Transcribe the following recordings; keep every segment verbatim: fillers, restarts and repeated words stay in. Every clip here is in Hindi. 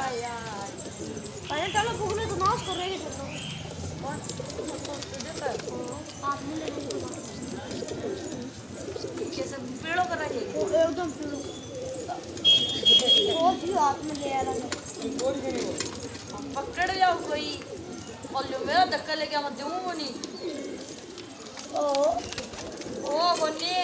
यार पहले चलो भूख तो नाश कर रहे हैं चलो कौन देता है आप मिले कैसे पेड़ों कर रहे हैं एकदम पेड़ों बहुत ही हाथ में ले आ रहा है पकड़ जाओ कोई और लो मेरा धक्का लेके मत दूँ नहीं ओ ओ बोलिए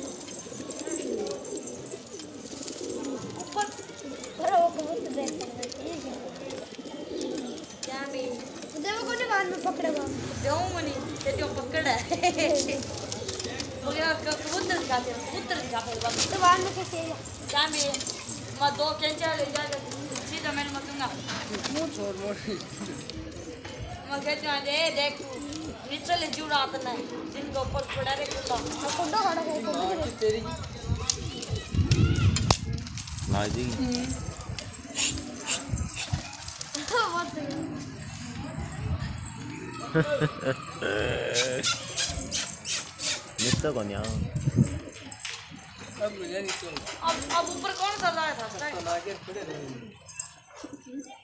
ऊपर अरे वो कबूतर देखते हैं ठीक है क्या भी देखो कौन बाद में पकड़ेगा दूँ नहीं तेरे पकड़ है वो क्या कबूतर दिखाते हैं कबूतर दिखाते हैं तो बाद में कैसे क्या भी मैं दो कैंचा ले जाकर सीधा मैंने मत दूँगा मुँह छोड़ मोड़ मैं कहती हूँ दे देख नीचे ले जुड़ा आता है जिनके ऊपर पड़ा रे कुत्ता मैं कुत्ता खड़ा है कुत्ता तेरी लाजी मिस्टर कौन यार अब अब ऊपर कौन कर रहा था